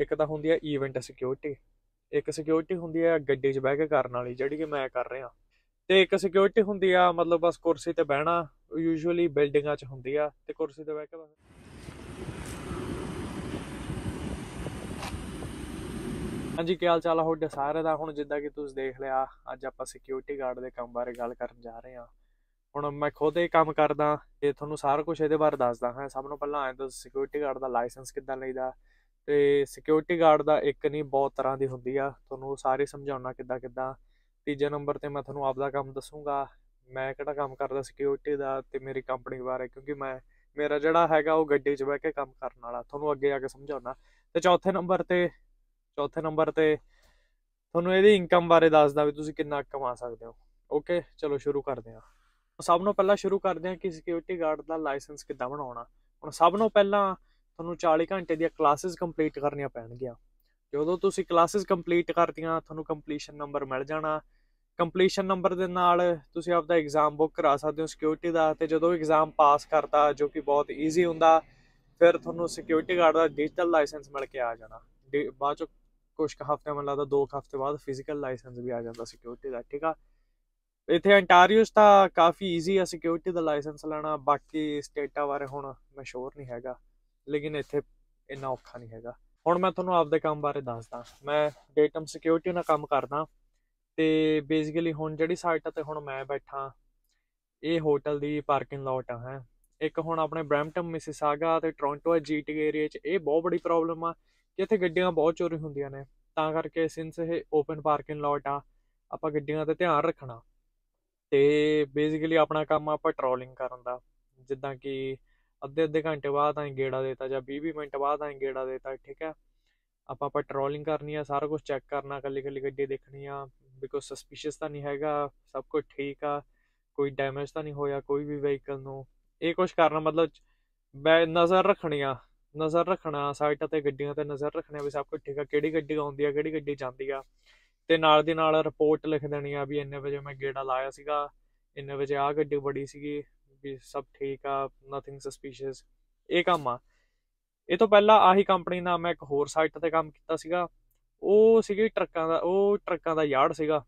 ਇੱਕ ਤਾਂ ਹੁੰਦੀ ਹੈ ਈਵੈਂਟ ਸਿਕਿਉਰਿਟੀ, ਇੱਕ ਸਿਕਿਉਰਿਟੀ ਹੁੰਦੀ ਹੈ ਗੱਡੀ 'ਚ ਬਹਿ ਕੇ ਕਰਨ ਵਾਲੀ ਜਿਹੜੀ ਕਿ ਮੈਂ ਕਰ ਰਿਹਾ, ਤੇ ਇੱਕ ਸਿਕਿਉਰਿਟੀ ਹੁੰਦੀ ਆ ਮਤਲਬ ਬਸ ਕੁਰਸੀ ਤੇ ਬਹਿਣਾ, ਯੂਜੂਅਲੀ ਬਿਲਡਿੰਗਾਂ 'ਚ ਹੁੰਦੀ ਆ ਤੇ ਕੁਰਸੀ ਤੇ ਬਹਿ ਕੇ ਬਸ। ਹਾਂਜੀ, ਕੀ ਹਾਲ ਚਾਲ ਆ ਤੁਹਾਡੇ ਸਾਰਿਆਂ ਦਾ। ਹੁਣ ਜਿੱਦਾਂ ਕਿ ਤੁਸੀਂ ਦੇਖ ਲਿਆ, ਅੱਜ ਆਪਾਂ ਸਿਕਿਉਰਿਟੀ ਗਾਰਡ ਦੇ ਕੰਮ ਬਾਰੇ ਗੱਲ ਕਰਨ ਜਾ ਰਹੇ ਹਾਂ। ਹੁਣ ਮੈਂ ਖੁਦ ਇਹ ਕੰਮ ਕਰਦਾ ਤੇ ਤੁਹਾਨੂੰ ਸਾਰਾ ਕੁਝ ਇਹਦੇ ਬਾਰੇ ਦੱਸਦਾ ਹਾਂ। ਸਭ ਤੋਂ ਪਹਿਲਾਂ ਆਏ ਤਾਂ ਸਿਕਿਉਰਿਟੀ ਗਾਰਡ ਦਾ ਲਾਇਸੈਂਸ ਕਿੱਦਾਂ ਲਈਦਾ, ਤੇ ਸਿਕਿਉਰਿਟੀ ਗਾਰਡ ਦਾ ਇੱਕ ਨਹੀਂ ਬਹੁਤ ਤਰ੍ਹਾਂ ਦੀ ਹੁੰਦੀ ਆ, ਤੁਹਾਨੂੰ ਸਾਰੀ ਸਮਝਾਉਣਾ ਕਿੱਦਾਂ ਕਿੱਦਾਂ। ਤੀਜੇ ਨੰਬਰ ਤੇ ਮੈਂ ਤੁਹਾਨੂੰ ਆਪਦਾ ਕੰਮ ਦੱਸੂਗਾ, ਮੈਂ ਕਿਹੜਾ ਕੰਮ ਕਰਦਾ ਸਿਕਿਉਰਿਟੀ ਦਾ ਤੇ ਮੇਰੀ ਕੰਪਨੀ ਬਾਰੇ, ਕਿਉਂਕਿ ਮੇਰਾ ਜਿਹੜਾ ਹੈਗਾ ਉਹ ਗੱਡੀ 'ਚ ਬਹਿ ਕੇ ਕੰਮ ਕਰਨ ਵਾਲਾ, ਤੁਹਾਨੂੰ ਅੱਗੇ ਆ ਕੇ ਸਮਝਾਉਣਾ। ਤੇ ਚੌਥੇ ਨੰਬਰ ਤੇ ਤੁਹਾਨੂੰ ਇਹਦੀ ਇਨਕਮ ਬਾਰੇ ਦੱਸਦਾ ਵੀ ਤੁਸੀਂ ਕਿੰਨਾ ਕਮਾ ਸਕਦੇ ਹੋ। ਓਕੇ, ਚਲੋ ਸ਼ੁਰੂ ਕਰਦੇ ਹਾਂ। ਸਭ ਨੂੰ ਪਹਿਲਾਂ ਸ਼ੁਰੂ ਕਰਦੇ ਹਾਂ ਕਿ ਸਿਕਿਉਰਿਟੀ ਗਾਰਡ ਦਾ ਲਾਇਸੈਂਸ ਕਿੱਦਾਂ ਬਣਾਉਣਾ। ਹੁਣ ਸਭ ਨੂੰ ਪਹਿਲਾਂ ਤੁਹਾਨੂੰ 40 ਘੰਟੇ ਦੀਆਂ ਕਲਾਸਿਸ ਕੰਪਲੀਟ ਕਰਨੀਆਂ ਪੈਣਗੀਆਂ। ਜਦੋਂ ਤੁਸੀਂ ਕਲਾਸਿਸ ਕੰਪਲੀਟ ਕਰਤੀਆਂ, ਤੁਹਾਨੂੰ ਕੰਪਲੀਸ਼ਨ ਨੰਬਰ ਮਿਲ ਜਾਣਾ। ਕੰਪਲੀਸ਼ਨ ਨੰਬਰ ਦੇ ਨਾਲ ਤੁਸੀਂ ਆਪਦਾ ਐਗਜ਼ਾਮ ਬੁੱਕ ਕਰਾ ਸਕਦੇ ਹੋ ਸਿਕਿਉਰਿਟੀ ਦਾ, ਤੇ ਜਦੋਂ ਐਗਜ਼ਾਮ ਪਾਸ ਕਰਤਾ, ਜੋ ਕਿ ਬਹੁਤ ਈਜ਼ੀ ਹੁੰਦਾ, ਫਿਰ ਤੁਹਾਨੂੰ ਸਿਕਿਉਰਿਟੀ ਗਾਰਡ ਦਾ ਡਿਜੀਟਲ ਲਾਇਸੈਂਸ ਮਿਲ ਕੇ ਆ ਜਾਣਾ। ਬਾਅਦ ਚੋਂ ਕੁਛ ਕੁ ਹਫ਼ਤਿਆਂ, ਮੈਨੂੰ ਲੱਗਦਾ 2 ਹਫ਼ਤੇ ਬਾਅਦ ਫਿਜ਼ੀਕਲ ਲਾਇਸੈਂਸ ਵੀ ਆ ਜਾਂਦਾ ਸਿਕਿਉਰਿਟੀ ਦਾ। ਠੀਕ ਆ, ਇੱਥੇ ਅੰਟਾਰੀਓ 'ਚ ਤਾਂ ਕਾਫੀ ਈਜ਼ੀ ਆ ਸਿਕਿਉਰਿਟੀ ਦਾ ਲਾਇਸੈਂਸ ਲੈਣਾ, ਬਾਕੀ ਸਟੇਟਾਂ ਬਾਰੇ ਹੁਣ ਮੈਂ ਸ਼ੋਰ ਨਹੀਂ ਹੈਗਾ, ਲੇਕਿਨ ਇੱਥੇ ਇੰਨਾ ਔਖਾ ਨਹੀਂ ਹੈਗਾ। ਹੁਣ ਮੈਂ ਤੁਹਾਨੂੰ ਆਪਦੇ ਕੰਮ ਬਾਰੇ ਦੱਸਦਾ। ਮੈਂ ਡੇਟਮ ਸਿਕਿਉਰਿਟੀ ਨਾਲ ਕੰਮ ਕਰਦਾ, ਤੇ ਬੇਸਿਕਲੀ ਹੁਣ ਜਿਹੜੀ ਸਾਈਟ ਤੇ ਹੁਣ ਮੈਂ ਬੈਠਾ, ਇਹ ਹੋਟਲ ਦੀ ਪਾਰਕਿੰਗ ਲੋਟ ਆ ਹੈ। ਇੱਕ ਹੁਣ ਆਪਣੇ ਬਰੈਂਪਟਨ, ਮਿਸੀਸਾਗਾ ਤੇ ਟੋਰਾਂਟੋ GTA ਏਰੀਆ 'ਚ ਇਹ ਬਹੁਤ ਬੜੀ ਪ੍ਰੋਬਲਮ ਆ ਕਿ ਇੱਥੇ ਗੱਡੀਆਂ ਬਹੁਤ ਚੋਰੀ ਹੁੰਦੀਆਂ ਨੇ। ਤਾਂ ਕਰਕੇ ਸਿੰਸ ਇਹ ਓਪਨ ਪਾਰਕਿੰਗ ਲੋਟ ਆ, ਆਪਾਂ ਗੱਡੀਆਂ ਤੇ ਧਿਆਨ ਰੱਖਣਾ। ਤੇ ਬੇਸਿਕਲੀ ਆਪਣਾ ਕੰਮ ਆ ਪੈਟਰੋਲਿੰਗ ਕਰਨ ਦਾ, ਜਿੱਦਾਂ ਕਿ ਅੱਧੇ ਘੰਟੇ ਬਾਅਦ ਅਸੀਂ ਗੇੜਾ ਦੇਤਾ ਜਾਂ 20 ਮਿੰਟ ਬਾਅਦ ਅਸੀਂ ਗੇੜਾ ਦੇਤਾ। ਠੀਕ ਹੈ, ਆਪਾਂ ਪੈਟਰੋਲਿੰਗ ਕਰਨੀ ਆ, ਸਾਰਾ ਕੁਝ ਚੈੱਕ ਕਰਨਾ, ਇਕੱਲੀ ਇਕੱਲੀ ਗੱਡੀ ਦੇਖਣੀ ਆ, ਬਿਕੋਜ਼ ਸਸਪੀਸ਼ੀਅਸ ਤਾਂ ਨਹੀਂ ਹੈਗਾ, ਸਭ ਕੁਝ ਠੀਕ ਆ, ਕੋਈ ਡੈਮੇਜ ਤਾਂ ਨਹੀਂ ਹੋਇਆ ਕੋਈ ਵੀ ਵਹੀਕਲ ਨੂੰ। ਇਹ ਕੁਝ ਕਰਨਾ ਮਤਲਬ ਨਜ਼ਰ ਰੱਖਣਾ ਸਾਈਟ ਤੇ ਗੱਡੀਆਂ ਤੇ, ਨਜ਼ਰ ਰੱਖਣਾ ਵੀ ਸਭ ਕੁਝ ਠੀਕ ਆ, ਕਿਹੜੀ ਗੱਡੀ ਆਉਂਦੀ ਆ ਕਿਹੜੀ ਗੱਡੀ ਜਾਂਦੀ ਆ, ਤੇ ਨਾਲ ਦੀ ਨਾਲ ਰਿਪੋਰਟ ਲਿਖ ਦੇਣੀ ਆ ਵੀ ਇੰਨੇ ਵਜੇ ਮੈਂ ਗੇੜਾ ਲਾਇਆ ਸੀਗਾ, ਇੰਨੇ ਵਜੇ ਆਹ ਗੱਡੀ ਬੜੀ ਸੀਗੀ, ਵੀ ਸਭ ਠੀਕ ਆ, ਨਥਿੰਗ ਸਸਪੀਸ਼ੀਅਸ। ਇਹ ਕੰਮ ਆ। ਇਹ ਤੋਂ ਪਹਿਲਾਂ ਆਹੀ ਕੰਪਨੀ ਨਾਲ ਮੈਂ ਇੱਕ ਹੋਰ ਸਾਈਟ ਤੇ ਕੰਮ ਕੀਤਾ ਸੀਗਾ। ਉਹ ਟਰੱਕਾਂ ਦਾ ਯਾਰਡ ਸੀਗਾ,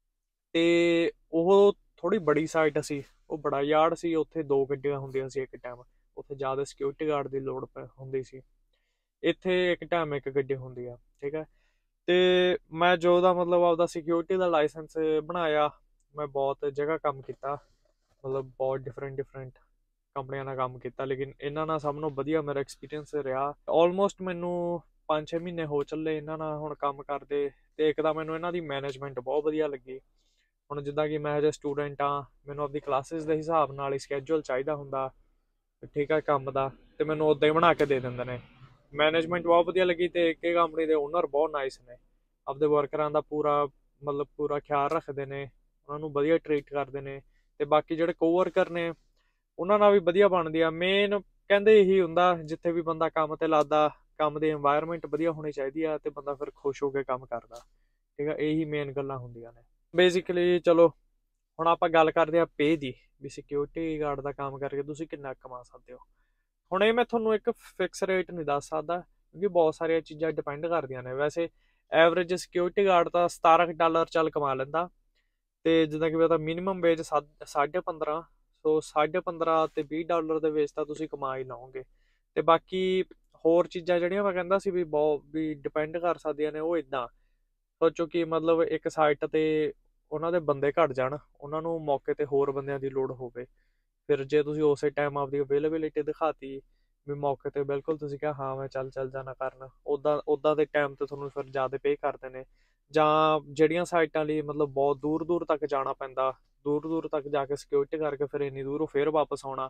ਤੇ ਉਹ ਥੋੜੀ ਬੜੀ ਸਾਈਟ ਸੀ, ਉਹ ਬੜਾ ਯਾਰਡ ਸੀ। ਉੱਥੇ 2 ਗੱਡੀਆਂ ਹੁੰਦੀਆਂ ਸੀ ਇੱਕ ਟਾਈਮ, ਉੱਥੇ ਜ਼ਿਆਦਾ ਸਿਕਿਉਰਿਟੀ ਗਾਰਡ ਦੀ ਲੋੜ ਹੁੰਦੀ ਸੀ। ਇੱਥੇ ਇੱਕ ਟਾਈਮ ਇੱਕ ਗੱਡੀ ਹੁੰਦੀ ਆ। ਠੀਕ ਹੈ, ਤੇ ਮੈਂ ਜੋ ਦਾ ਮਤਲਬ ਆਪਦਾ ਸਿਕਿਉਰਿਟੀ ਦਾ ਲਾਇਸੈਂਸ ਬਣਾਇਆ, ਮੈਂ ਬਹੁਤ ਜਗ੍ਹਾ ਕੰਮ ਕੀਤਾ, ਮਤਲਬ ਬਹੁਤ ਡਿਫਰੈਂਟ ਕੰਪਨੀਆਂ ਨਾਲ ਕੰਮ ਕੀਤਾ, ਲੇਕਿਨ ਇਹਨਾਂ ਨਾਲ ਸਭ ਨੂੰ ਵਧੀਆ ਮੇਰਾ ਐਕਸਪੀਰੀਅੰਸ ਰਿਹਾ। ਆਲਮੋਸਟ ਮੈਨੂੰ 5-6 ਮਹੀਨੇ ਹੋ ਚੱਲੇ ਇਹਨਾਂ ਨਾਲ ਹੁਣ ਕੰਮ ਕਰਦੇ, ਤੇ ਇੱਕ ਤਾਂ ਮੈਨੂੰ ਇਹਨਾਂ ਦੀ ਮੈਨੇਜਮੈਂਟ ਬਹੁਤ ਵਧੀਆ ਲੱਗੀ। ਹੁਣ ਜਿੱਦਾਂ ਕਿ ਮੈਂ ਹਜੇ ਸਟੂਡੈਂਟ ਹਾਂ, ਮੈਨੂੰ ਆਪਦੀ ਕਲਾਸਿਸ ਦੇ ਹਿਸਾਬ ਨਾਲ ਹੀ ਸਕੈਜੂਅਲ ਚਾਹੀਦਾ ਹੁੰਦਾ, ਠੀਕ ਹੈ, ਕੰਮ ਦਾ, ਤੇ ਮੈਨੂੰ ਉੱਦਾਂ ਹੀ ਬਣਾ ਕੇ ਦੇ ਦਿੰਦੇ ਨੇ। ਮੈਨੇਜਮੈਂਟ ਬਹੁਤ ਵਧੀਆ ਲੱਗੀ, ਤੇ ਇੱਕ ਕੰਪਨੀ ਦੇ ਓਨਰ ਬਹੁਤ ਨਾਈਸ ਨੇ, ਆਪਦੇ ਵਰਕਰਾਂ ਦਾ ਪੂਰਾ ਖਿਆਲ ਰੱਖਦੇ ਨੇ, ਉਹਨਾਂ ਨੂੰ ਵਧੀਆ ਟਰੀਟ ਕਰਦੇ ਨੇ, ਤੇ ਬਾਕੀ ਜਿਹੜੇ ਕੋਵਰਕਰ ਨੇ ਉਹਨਾਂ ਨਾਲ ਵੀ ਵਧੀਆ ਬਣਦੀ ਆ। ਮੇਨ ਕਹਿੰਦੇ ਇਹੀ ਹੁੰਦਾ, ਜਿੱਥੇ ਵੀ ਬੰਦਾ ਕੰਮ ਤੇ ਲੱਗਦਾ, ਕੰਮ ਦੀ ਇਨਵਾਇਰਨਮੈਂਟ ਵਧੀਆ ਹੋਣੀ ਚਾਹੀਦੀ ਆ, ਤੇ ਬੰਦਾ ਫਿਰ ਖੁਸ਼ ਹੋ ਕੇ ਕੰਮ ਕਰਦਾ। ਠੀਕ ਆ, ਇਹੀ ਮੇਨ ਗੱਲਾਂ ਹੁੰਦੀਆਂ ਨੇ ਬੇਸਿਕਲੀ। ਚਲੋ ਹੁਣ ਆਪਾਂ ਗੱਲ ਕਰਦੇ ਆ ਪੇ ਦੀ, ਵੀ ਸਿਕਿਉਰਿਟੀ ਗਾਰਡ ਦਾ ਕੰਮ ਕਰਕੇ ਤੁਸੀਂ ਕਿੰਨਾ ਕਮਾ ਸਕਦੇ ਹੋ। ਹੁਣ ਇਹ ਮੈਂ ਤੁਹਾਨੂੰ ਇੱਕ ਫਿਕਸ ਰੇਟ ਨਹੀਂ ਦੱਸ ਸਕਦਾ, ਕਿਉਂਕਿ ਬਹੁਤ ਸਾਰੀਆਂ ਚੀਜ਼ਾਂ ਡਿਪੈਂਡ ਕਰਦੀਆਂ ਨੇ। ਵੈਸੇ ਐਵਰੇਜ ਸਿਕਿਉਰਿਟੀ ਗਾਰਡ ਤਾਂ $17 ਚੱਲ ਕਮਾ ਲੈਂਦਾ, ਤੇ ਜਿੱਦਾਂ ਕਿ ਪਤਾ ਮਿਨੀਮਮ ਵੇਜ 15.5, ਸੋ 15.5 ਤੇ $20 ਦੇ ਵਿੱਚ ਤਾਂ ਤੁਸੀਂ ਕਮਾ ਹੀ ਲਓਗੇ। ਤੇ ਬਾਕੀ ਹੋਰ ਚੀਜ਼ਾਂ ਜਿਹੜੀਆਂ ਮੈਂ ਕਹਿੰਦਾ ਸੀ ਵੀ ਬਹੁਤ ਵੀ ਡਿਪੈਂਡ ਕਰ ਸਕਦੀਆਂ ਨੇ, ਉਹ ਇੱਦਾਂ ਸੋਚੋ ਕਿ ਮਤਲਬ ਇੱਕ ਸਾਈਟ ਤੇ ਉਹਨਾਂ ਦੇ ਬੰਦੇ ਘੱਟ ਜਾਣ, ਉਹਨਾਂ ਨੂੰ ਮੌਕੇ ਤੇ ਹੋਰ ਬੰਦਿਆਂ ਦੀ ਲੋੜ ਹੋਵੇ, ਫਿਰ ਜੇ ਤੁਸੀਂ ਉਸੇ ਟਾਈਮ ਆਪਦੀ ਅਵੇਲੇਬਿਲਿਟੀ ਦਿਖਾਤੀ ਵੀ ਮੌਕੇ ਤੇ ਬਿਲਕੁਲ ਤੁਸੀਂ ਕਿਹਾ ਹਾਂ ਮੈਂ ਚੱਲ ਜਾਣਾ ਕਰਨ, ਉੱਦਾਂ ਦੇ ਟਾਈਮ ਤੇ ਤੁਹਾਨੂੰ ਫਿਰ ਜ਼ਿਆਦਾ ਪੇ ਕਰਦੇ ਨੇ। ਜਾਂ ਜਿਹੜੀਆਂ ਸਾਈਟਾਂ ਲਈ ਮਤਲਬ ਬਹੁਤ ਦੂਰ ਦੂਰ ਤੱਕ ਜਾਣਾ ਪੈਂਦਾ, ਦੂਰ ਤੱਕ ਜਾ ਕੇ ਸਿਕਿਉਰਿਟੀ ਕਰਕੇ ਫਿਰ ਇੰਨੀ ਦੂਰੋਂ ਫਿਰ ਵਾਪਸ ਆਉਣਾ,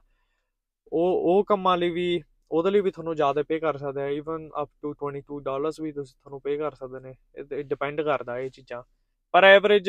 ਉਹ ਕੰਮਾਂ ਲਈ ਵੀ ਉਹਦੇ ਲਈ ਵੀ ਤੁਹਾਨੂੰ ਜ਼ਿਆਦਾ ਪੇ ਕਰ ਸਕਦੇ ਆ। ਈਵਨ ਅਪ ਟੂ $22 ਵੀ ਤੁਹਾਨੂੰ ਪੇ ਕਰ ਸਕਦੇ ਨੇ, ਇਹ ਡਿਪੈਂਡ ਕਰਦਾ ਇਹ ਚੀਜ਼ਾਂ। ਪਰ ਐਵਰੇਜ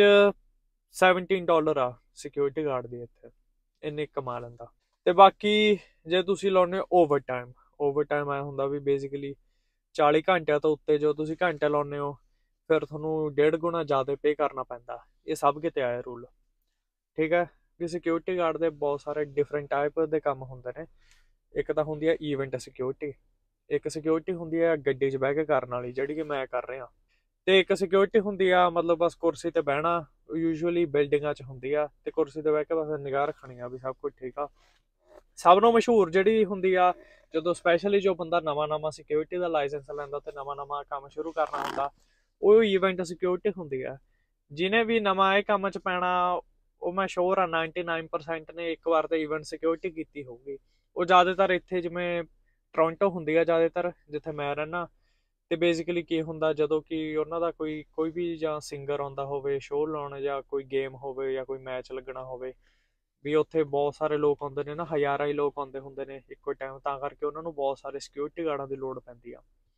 $17 ਆ ਸਿਕਿਉਰਿਟੀ ਗਾਰਡ ਦੀ, ਇੱਥੇ ਇੰਨੇ ਕਮਾ ਲੈਂਦਾ। ਤੇ ਬਾਕੀ ਜੇ ਤੁਸੀਂ ਲਾਉਂਦੇ ਹੋ ਓਵਰ ਟਾਈਮ ਆਇਆ ਹੁੰਦਾ ਵੀ ਬੇਸਿਕਲੀ 40 ਘੰਟਿਆਂ ਤੋਂ ਉੱਤੇ ਜੋ ਤੁਸੀਂ ਘੰਟੇ ਲਾਉਂਦੇ ਹੋ, ਫਿਰ ਤੁਹਾਨੂੰ 1.5 ਗੁਣਾ ਜ਼ਿਆਦਾ ਪੇ ਕਰਨਾ ਪੈਂਦਾ। ਇਹ ਸਭ ਕਿਤੇ ਆਇਆ ਰੂਲ। ਠੀਕ ਹੈ, ਵੀ ਸਿਕਿਉਰਿਟੀ ਗਾਰਡ ਦੇ ਬਹੁਤ ਸਾਰੇ ਡਿਫਰੈਂਟ ਟਾਈਪ ਦੇ ਕੰਮ ਹੁੰਦੇ ਨੇ। ਇੱਕ ਤਾਂ ਹੁੰਦੀ ਹੈ ਈਵੈਂਟ ਸਿਕਿਉਰਿਟੀ, ਇੱਕ ਸਿਕਿਉਰਿਟੀ ਹੁੰਦੀ ਆ ਗੱਡੀ 'ਚ ਬਹਿ ਕੇ ਕਰਨ ਵਾਲੀ, ਜਿਹੜੀ ਕਿ ਮੈਂ ਕਰ ਰਿਹਾ, ਤੇ ਇੱਕ ਸਿਕਿਉਰਿਟੀ ਹੁੰਦੀ ਆ ਮਤਲਬ ਬਸ ਕੁਰਸੀ ਤੇ ਬਹਿਣਾ, ਯੂਜੂਅਲੀ ਬਿਲਡਿੰਗਾਂ 'ਚ ਹੁੰਦੀ ਆ, ਤੇ ਕੁਰਸੀ ਤੇ ਬਹਿ ਕੇ ਬਸ ਨਿਗਾਹ ਰੱਖਣੀ ਆ ਵੀ ਸਭ ਕੁਝ ਠੀਕ ਆ। ਸਭ ਨੂੰ ਮਸ਼ਹੂਰ ਜਿਹੜੀ ਹੁੰਦੀ ਆ, ਜਦੋਂ ਸਪੈਸ਼ਲੀ ਜੋ ਬੰਦਾ ਨਵਾਂ ਸਿਕਿਉਰਿਟੀ ਦਾ ਲਾਇਸੈਂਸ ਲੈਂਦਾ ਤੇ ਨਵਾਂ ਕੰਮ ਸ਼ੁਰੂ ਕਰਨਾ ਹੁੰਦਾ, ਉਹ ਈਵੈਂਟ ਸਿਕਿਉਰਿਟੀ ਹੁੰਦੀ ਆ। ਜਿਹਨੇ ਵੀ ਨਵਾਂ ਇਹ ਕੰਮ 'ਚ ਪੈਣਾ, ਉਹ ਮੈਂ ਸ਼ੋਰ ਆ 99% ਨੇ ਇੱਕ ਵਾਰ ਤਾਂ ਈਵੈਂਟ ਸਿਕਿਉਰਿਟੀ ਕੀਤੀ ਹੋਊਗੀ। ਉਹ ਜ਼ਿਆਦਾਤਰ ਇੱਥੇ ਜਿਵੇਂ ਟੋਰਾਂਟੋ ਹੁੰਦੀ ਆ ਜ਼ਿਆਦਾਤਰ, ਜਿੱਥੇ ਮੈਂ ਰਹਿਣਾ। ਤੇ ਬੇਸਿਕਲੀ ਕੀ ਹੁੰਦਾ, ਜਦੋਂ ਕਿ ਉਹਨਾਂ ਦਾ ਕੋਈ ਵੀ ਜਾਂ ਸਿੰਗਰ ਆਉਂਦਾ ਹੋਵੇ ਸ਼ੋਅ ਲਾਉਣ, ਜਾਂ ਕੋਈ ਗੇਮ ਹੋਵੇ, ਜਾਂ ਕੋਈ ਮੈਚ ਲੱਗਣਾ ਹੋਵੇ, ਵੀ ਉੱਥੇ ਬਹੁਤ ਸਾਰੇ ਲੋਕ ਆਉਂਦੇ ਨੇ ਨਾ, ਹਜ਼ਾਰਾਂ ਹੀ ਲੋਕ ਆਉਂਦੇ ਹੁੰਦੇ ਨੇ ਇੱਕੋ ਟਾਈਮ, ਤਾਂ ਕਰਕੇ ਉਹਨਾਂ ਨੂੰ ਬਹੁਤ ਸਾਰੇ ਸਿਕਿਉਰਿਟੀ ਗਾਰਡਾਂ ਦੀ ਲੋੜ ਪੈਂਦੀ ਆ।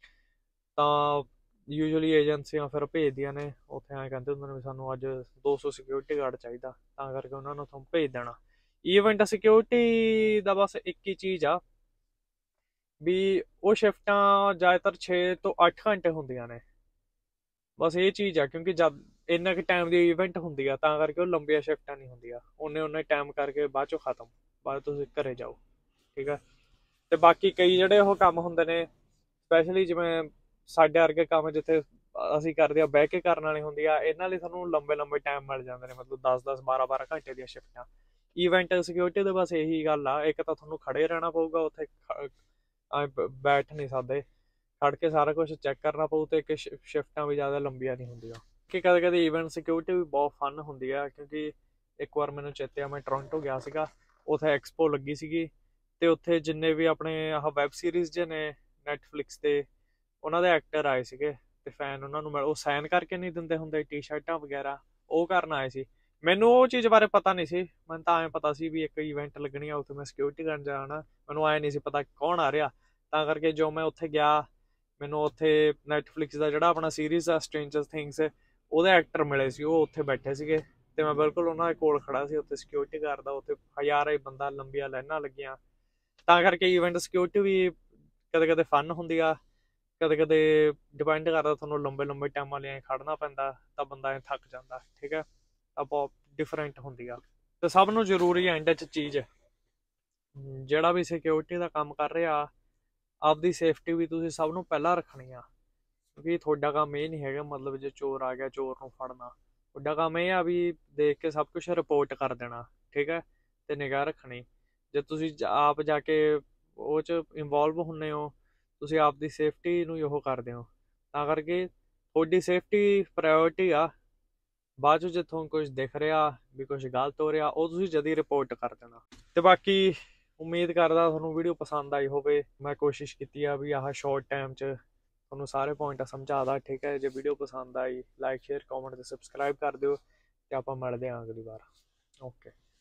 ਤਾਂ ਯੂਜੂਅਲੀ ਏਜੰਸੀਆਂ ਫਿਰ ਭੇਜਦੀਆਂ ਨੇ ਉੱਥੇ, ਐਂ ਕਹਿੰਦੇ ਹੁੰਦੇ ਨੇ ਵੀ ਸਾਨੂੰ ਅੱਜ 200 ਸਿਕਿਉਰਿਟੀ ਗਾਰਡ ਚਾਹੀਦਾ, ਤਾਂ ਕਰਕੇ ਉਹਨਾਂ ਨੂੰ ਤੁਹਾਨੂੰ ਭੇਜ ਦੇਣਾ। ਈਵੈਂਟ ਸਿਕਿਉਰਿਟੀ ਦਾ ਬਸ ਇੱਕ ਹੀ ਚੀਜ਼ ਆ ਵੀ ਉਹ ਸ਼ਿਫਟਾਂ ਜ਼ਿਆਦਾਤਰ 6 ਤੋਂ 8 ਘੰਟੇ ਹੁੰਦੀਆਂ ਨੇ, ਬਸ ਇਹ ਚੀਜ਼ ਆ। ਕਿਉਂਕਿ ਜਦ ਇੰਨਾ ਕੁ ਟਾਈਮ ਦੀ ਇਵੈਂਟ ਹੁੰਦੀ ਆ, ਤਾਂ ਕਰਕੇ ਉਹ ਲੰਬੀਆਂ ਸ਼ਿਫਟਾਂ ਨਹੀਂ ਹੁੰਦੀਆਂ, ਉਹਨੇ ਟਾਈਮ ਕਰਕੇ ਬਾਅਦ ਚੋਂ ਖਤਮ, ਬਾਅਦ ਤੁਸੀਂ ਘਰੇ ਜਾਓ, ਠੀਕ ਆ। ਤੇ ਬਾਕੀ ਕਈ ਜਿਹੜੇ ਉਹ ਕੰਮ ਹੁੰਦੇ ਨੇ, ਸਪੈਸ਼ਲੀ ਜਿਵੇਂ ਸਾਡੇ ਵਰਗੇ ਕੰਮ ਜਿੱਥੇ ਅਸੀਂ ਕਰਦੇ ਆ ਬਹਿ ਕੇ ਕਰਨ ਵਾਲੀ ਹੁੰਦੀ ਆ, ਇਹਨਾਂ ਲਈ ਸਾਨੂੰ ਲੰਬੇ ਟਾਈਮ ਮਿਲ ਜਾਂਦੇ ਨੇ, ਮਤਲਬ 10 12 ਘੰਟੇ ਦੀਆਂ ਸ਼ਿਫਟਾਂ। ਈਵੈਂਟ ਸਿਕਿਉਰਿਟੀ ਦੇ ਬਸ ਇਹੀ ਗੱਲ ਆ, ਇੱਕ ਤਾਂ ਤੁਹਾਨੂੰ ਖੜੇ ਰਹਿਣਾ ਪਊਗਾ ਉੱਥੇ, ਬੈਠ ਨਹੀਂ ਸਕਦੇ, ਖੜ ਕੇ ਸਾਰਾ ਕੁਝ ਚੈੱਕ ਕਰਨਾ ਪਊ, ਤੇ ਇੱਕ ਸ਼ਿਫਟਾਂ ਵੀ ਜ਼ਿਆਦਾ ਲੰਬੀਆਂ ਨਹੀਂ ਹੁੰਦੀਆਂ। ਕਿ ਕਦੇ ਈਵੈਂਟ ਸਿਕਿਉਰਿਟੀ ਵੀ ਬਹੁਤ ਫਨ ਹੁੰਦੀ ਆ, ਕਿਉਂਕਿ ਇੱਕ ਵਾਰ ਮੈਨੂੰ ਚੇਤੇ ਆ, ਮੈਂ ਟੋਰਾਂਟੋ ਗਿਆ ਸੀਗਾ, ਉੱਥੇ ਐਕਸਪੋ ਲੱਗੀ ਸੀਗੀ, ਤੇ ਉੱਥੇ ਜਿੰਨੇ ਵੀ ਆਪਣੇ ਆਹ ਵੈਬ ਸੀਰੀਜ਼ ਜੇ ਨੇ ਨੈਟਫਲਿਕਸ ਤੇ, ਉਹਨਾਂ ਦੇ ਐਕਟਰ ਆਏ ਸੀਗੇ, ਤੇ ਫੈਨ ਉਹਨਾਂ ਨੂੰ ਉਹ ਸਾਈਨ ਕਰਕੇ ਨਹੀਂ ਦਿੰਦੇ ਹੁੰਦੇ ਟੀ-ਸ਼ਰਟਾਂ ਵਗੈਰਾ, ਉਹ ਕਰਨ ਆਏ ਸੀ। ਮੈਨੂੰ ਉਹ ਚੀਜ਼ ਬਾਰੇ ਪਤਾ ਨਹੀਂ ਸੀ, ਮੈਨੂੰ ਤਾਂ ਐਂ ਪਤਾ ਸੀ ਵੀ ਇੱਕ ਇਵੈਂਟ ਲੱਗਣੀ ਆ, ਉੱਥੇ ਮੈਂ ਸਿਕਿਉਰਿਟੀ ਕਰਨ ਜਾਣਾ, ਮੈਨੂੰ ਐਂ ਨਹੀਂ ਸੀ ਪਤਾ ਕੌਣ ਆ ਰਿਹਾ। ਤਾਂ ਕਰਕੇ ਜੋ ਮੈਂ ਉੱਥੇ ਗਿਆ, ਮੈਨੂੰ ਉੱਥੇ ਨੈਟਫਲਿਕਸ ਦਾ ਜਿਹੜਾ ਆਪਣਾ ਸੀਰੀਜ਼ ਆ ਸਟ੍ਰੇਂਜਰ ਥਿੰਗਸ, ਉਹਦੇ ਐਕਟਰ ਮਿਲੇ ਸੀ, ਉਹ ਉੱਥੇ ਬੈਠੇ ਸੀਗੇ, ਤੇ ਮੈਂ ਬਿਲਕੁਲ ਉਹਨਾਂ ਦੇ ਕੋਲ ਖੜਾ ਸੀ ਉੱਥੇ ਸਿਕਿਉਰਿਟੀ ਕਰਦਾ, ਉੱਥੇ ਹਜ਼ਾਰਾਂ ਹੀ ਬੰਦਾ, ਲੰਬੀਆਂ ਲਾਈਨਾਂ ਲੱਗੀਆਂ। ਤਾਂ ਕਰਕੇ ਈਵੈਂਟ ਸਿਕਿਉਰਿਟੀ ਵੀ ਕਦੇ ਫਨ ਹੁੰਦੀ ਆ, ਕਦੇ ਡਿਪੈਂਡ ਕਰਦਾ, ਤੁਹਾਨੂੰ ਲੰਬੇ ਟਾਈਮਾਂ ਲਈ ਖੜਨਾ ਪੈਂਦਾ, ਤਾਂ ਬੰਦਾ ਐਂ ਥੱਕ ਜਾਂਦਾ, ਠੀਕ ਹੈ। ਤਾਂ ਬਹੁਤ ਡਿਫਰੈਂਟ ਹੁੰਦੀ ਆ, ਤੇ ਸਭ ਨੂੰ ਜ਼ਰੂਰੀ ਐਂਡ 'ਚ ਚੀਜ਼, ਜਿਹੜਾ ਵੀ ਸਿਕਿਉਰਿਟੀ ਦਾ ਕੰਮ ਕਰ ਰਿਹਾ, ਆਪਦੀ ਸੇਫਟੀ ਵੀ ਤੁਸੀਂ ਸਭ ਨੂੰ ਪਹਿਲਾਂ ਰੱਖਣੀ ਆ। ਕਿਉਂਕਿ ਤੁਹਾਡਾ ਕੰਮ ਇਹ ਨਹੀਂ ਹੈਗਾ, ਮਤਲਬ ਜੇ ਚੋਰ ਆ ਗਿਆ ਚੋਰ ਨੂੰ ਫੜਨਾ, ਤੁਹਾਡਾ ਕੰਮ ਇਹ ਆ ਵੀ ਦੇਖ ਕੇ ਸਭ ਕੁਝ ਰਿਪੋਰਟ ਕਰ ਦੇਣਾ, ਠੀਕ ਹੈ, ਤੇ ਨਿਗਾਹ ਰੱਖਣੀ। ਜੇ ਤੁਸੀਂ ਆਪ ਜਾ ਕੇ ਉਹ 'ਚ ਇਨਵੋਲਵ ਹੁੰਦੇ ਹੋ, ਤੁਸੀਂ ਆਪਦੀ ਸੇਫਟੀ ਨੂੰ ਉਹ ਕਰਦੇ ਹੋ, ਤਾਂ ਕਰਕੇ ਤੁਹਾਡੀ ਸੇਫਟੀ ਪ੍ਰਾਇਓਰਟੀ ਆ। ਬਾਅਦ 'ਚ ਜੇ ਤੁਹਾਨੂੰ ਕੁਝ ਦਿਖ ਰਿਹਾ ਵੀ ਕੁਝ ਗਲਤ ਹੋ ਰਿਹਾ, ਉਹ ਤੁਸੀਂ ਜਦ ਹੀ ਰਿਪੋਰਟ ਕਰ ਦੇਣਾ। ਤੇ ਬਾਕੀ ਉਮੀਦ ਕਰਦਾ ਤੁਹਾਨੂੰ ਵੀਡੀਓ ਪਸੰਦ ਆਈ ਹੋਵੇ। ਮੈਂ ਕੋਸ਼ਿਸ਼ ਕੀਤੀ ਆ ਵੀ ਆਹ ਸ਼ਾਰਟ ਟਾਈਮ 'ਚ ਤੁਹਾਨੂੰ ਸਾਰੇ ਪੁਆਇੰਟ ਸਮਝਾਦਾ, ਠੀਕ ਹੈ। ਜੇ ਵੀਡੀਓ ਪਸੰਦ ਆਈ, ਲਾਈਕ ਸ਼ੇਅਰ ਕਮੈਂਟ ਤੇ ਸਬਸਕ੍ਰਾਈਬ ਕਰ ਦਿਓ, ਤੇ ਆਪਾਂ ਮਿਲਦੇ ਹਾਂ ਅਗਲੀ ਵਾਰ। ਓਕੇ।